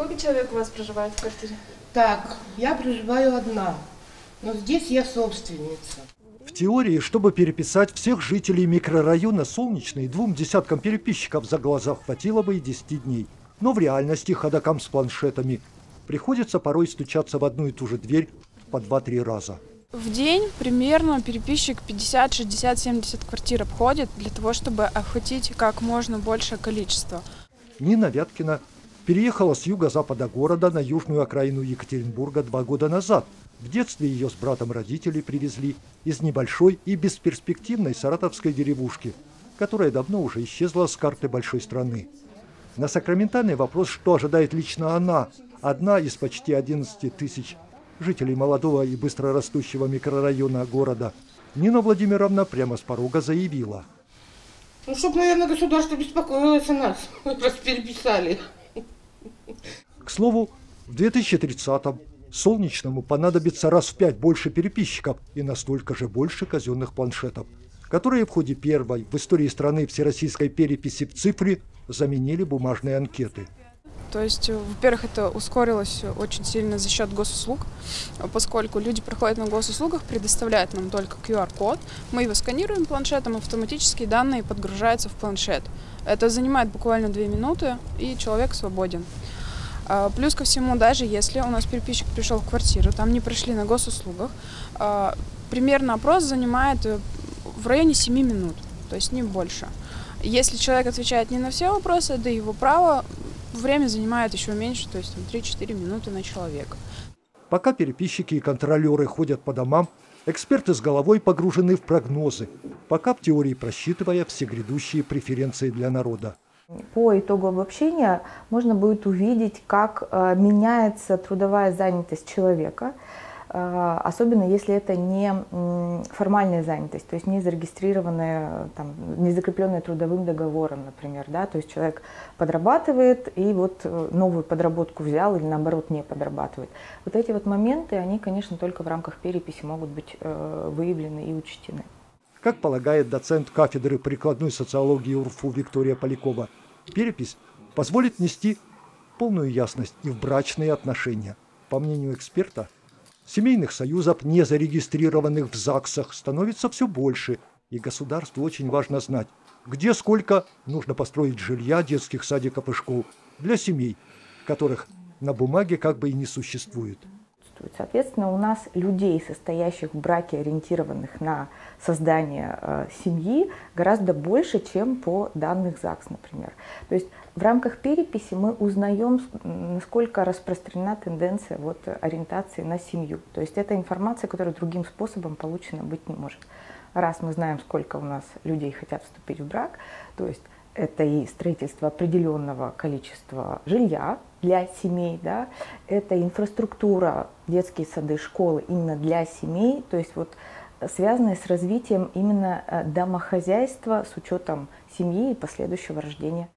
Сколько человек у вас проживает в квартире? Так, я проживаю одна, но здесь я собственница. В теории, чтобы переписать всех жителей микрорайона Солнечный, 2 десяткам переписчиков за глаза хватило бы и 10 дней. Но в реальности ходокам с планшетами приходится порой стучаться в одну и ту же дверь по 2-3 раза. В день примерно переписчик 50, 60, 70 квартир обходит для того, чтобы охватить как можно большее количество. Нина Вяткина переехала с юго-запада города на южную окраину Екатеринбурга 2 года назад. В детстве ее с братом родители привезли из небольшой и бесперспективной саратовской деревушки, которая давно уже исчезла с карты большой страны. На сакраментальный вопрос, что ожидает лично она, одна из почти 11 тысяч жителей молодого и быстро растущего микрорайона города, Нина Владимировна прямо с порога заявила: Ну, чтоб, наверное, государство беспокоилось о нас, раз переписали. К слову, в 2030-м Солнечному понадобится раз в 5 больше переписчиков и настолько же больше казенных планшетов, которые в ходе первой в истории страны всероссийской переписи в цифре заменили бумажные анкеты. То есть, во-первых, это ускорилось очень сильно за счет госуслуг, поскольку люди проходят на госуслугах, предоставляют нам только QR-код, мы его сканируем планшетом, автоматически данные подгружаются в планшет. Это занимает буквально 2 минуты, и человек свободен. Плюс ко всему, даже если у нас переписчик пришел в квартиру, там не прошли на госуслугах, примерно опрос занимает в районе 7 минут, то есть не больше. Если человек отвечает не на все вопросы, это его право, время занимает еще меньше, то есть 3-4 минуты на человека. Пока переписчики и контролеры ходят по домам, эксперты с головой погружены в прогнозы, пока в теории просчитывая все грядущие преференции для народа. По итогу обобщения можно будет увидеть, как меняется трудовая занятость человека, особенно если это не формальная занятость, то есть не зарегистрированная, там, не закрепленная трудовым договором, например, да, то есть человек подрабатывает и вот новую подработку взял или наоборот не подрабатывает. Вот эти вот моменты, они, конечно, только в рамках переписи могут быть выявлены и учтены. Как полагает доцент кафедры прикладной социологии УрФУ Виктория Полякова, перепись позволит внести полную ясность и в брачные отношения. По мнению эксперта, семейных союзов, не зарегистрированных в ЗАГСах, становится все больше, и государству очень важно знать, где сколько нужно построить жилья, детских садиков и школ для семей, которых на бумаге как бы и не существует. Соответственно, у нас людей, состоящих в браке, ориентированных на создание семьи, гораздо больше, чем по данным ЗАГС, например. То есть в рамках переписи мы узнаем, насколько распространена тенденция вот, ориентации на семью. То есть это информация, которая другим способом получена быть не может. Раз мы знаем, сколько у нас людей хотят вступить в брак, то есть это и строительство определенного количества жилья для семей, да, это инфраструктура, детские сады, школы именно для семей, то есть вот связанные с развитием именно домохозяйства с учетом семьи и последующего рождения.